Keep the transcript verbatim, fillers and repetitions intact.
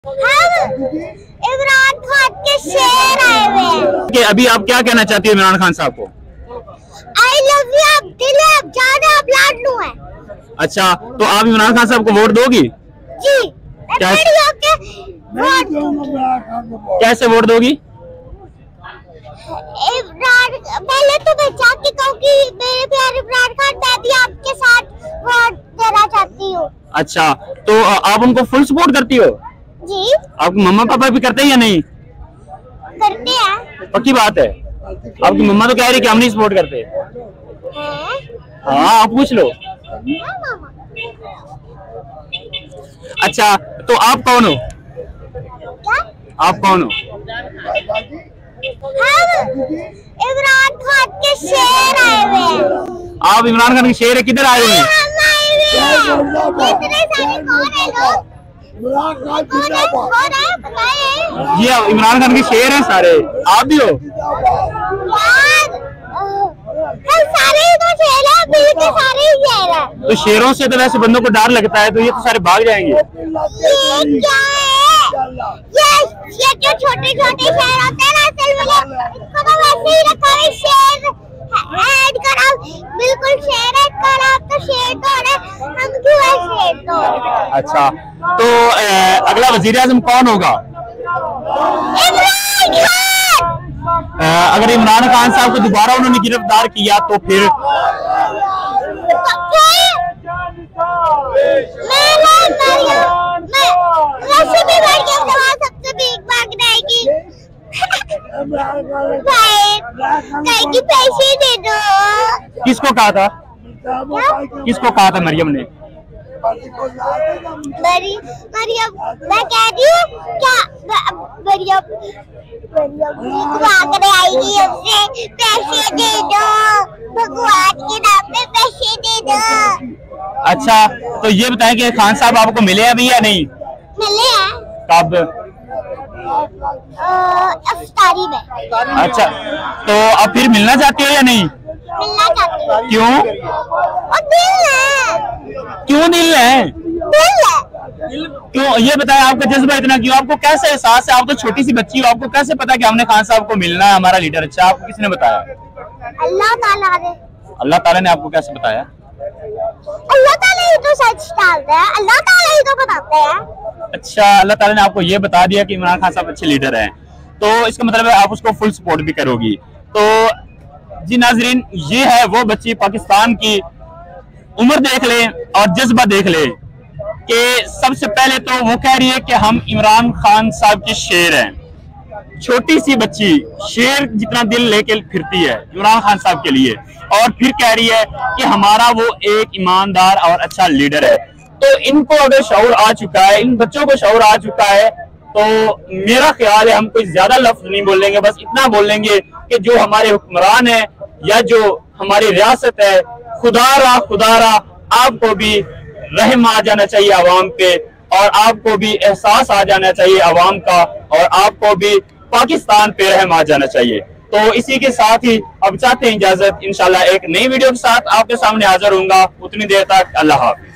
हम इमरान खान के शेर आए हुए हैं। कि अभी आप क्या कहना चाहती हो इमरान खान साहब को? आई लव यू, आप दिल है, आप जान है, आप लाडलू है। अच्छा, तो आप इमरान खान साहब को वोट दोगी? जी। कैसे कैसे वोट दोगी? इमरान, पहले तो मैं जाके कहूँगी मेरे प्यारे इमरान खान, मैं भी आपके साथ वोट देना चाहती हूँ। अच्छा, तो आप उनको फुल सपोर्ट करती हो? जी। आपके मम्मा पापा भी करते हैं या नहीं? करते हैं। पक्की बात है? आपकी मम्मा तो कह रही कि हम नहीं सपोर्ट करते। हाँ, आप पूछ लो। अच्छा, तो आप कौन हो? क्या? आप कौन हो? हम इमरान खान के शेर आए हुए हैं। आप इमरान खान के शेर है, किधर आए हुए हैं? हम आए हुए हैं। इतने सारे कौन है लोग? कौन है? कौन है? बताइए। जी, आप इमरान खान के शेर हैं सारे, आप भी हो? यार, हम सारे ही तो शेर हैं, मिल के सारे ही शेर हैं। तो शेरों से तो वैसे बंदों को डर लगता है, तो ये तो सारे भाग जाएंगे। ये क्या है? ये ये जो छोटे छोटे शेर होते हैं ना, असल में इसको तो वैसे ही रखा है, शेर ऐड करा, बिल्कुल शेर ऐड करा, तो शेर तो है, हम क्यों है शेर तो? अच्छा, तो ए, अगला वजीर आजम कौन होगा? इमरान खान। ए, अगर इमरान खान साहब को दोबारा उन्होंने गिरफ्तार किया तो फिर? मैं वैसे भी मरियम जवान सबसे भीख मांगने आएगी। भाई, पैसे दे दो। किसको कहा था? किसको कहा था मरियम ने? मरी मरियम, मैं कह रही हूँ क्या, मरियम मरियम भीख मांगने आएगी हमसे, पैसे दे दो, भगवान के नाम पे पैसे दे दो। अच्छा, तो ये बताएं कि खान साहब आपको मिले अभी या नहीं? मिले हैं। कब? अफ्तारी में। अच्छा, तो अब फिर मिलना चाहते हो या नहीं? मिलना चाहती हूँ। क्यों? और दिल है। क्यों दिल है? दिल है। क्यों, ये बताएं आपका जज्बा इतना क्यों? आपको कैसे एहसास है? आप तो छोटी सी बच्ची हो, आपको कैसे पता कि हमने खान साहब को मिलना है, हमारा लीडर अच्छा? आपको किसने बताया? अल्लाह ताला ने। अल्लाह ताला ने आपको कैसे बताया? अल्लाह ताला ही तो सच डालता है, अल्लाह ताला ही तो बताते हैं। अच्छा, अल्लाह ताला ने आपको ये बता दिया कि इमरान खान साहब अच्छे लीडर हैं, तो इसका मतलब है आप उसको फुल सपोर्ट भी करोगी। तो जी नाजरीन, ये है वो बच्ची, पाकिस्तान की उम्र देख ले और जज्बा देख ले कि सबसे पहले तो वो कह रही है कि हम इमरान खान साहब के शेर हैं। छोटी सी बच्ची शेर जितना दिल लेके फिरती है इमरान खान साहब के लिए, और फिर कह रही है कि हमारा वो एक ईमानदार और अच्छा लीडर है। तो इनको अगर शऊर आ चुका है, इन बच्चों को शऊर आ चुका है, तो मेरा ख्याल है हम कोई ज्यादा लफ्ज नहीं बोलेंगे, बस इतना बोलेंगे कि जो हमारे हुक्मरान है या जो हमारी रियासत है, खुदारा खुदारा आपको भी रहम आ जाना चाहिए आवाम पे, और आपको भी एहसास आ जाना चाहिए आवाम का, और आपको भी पाकिस्तान पे रहम आ जाना चाहिए। तो इसी के साथ ही अब चाहते हैं इजाजत, इंशाल्लाह एक नई वीडियो के साथ आपके सामने हाजिर होऊंगा। उतनी देर तक अल्लाह हाफ़िज़।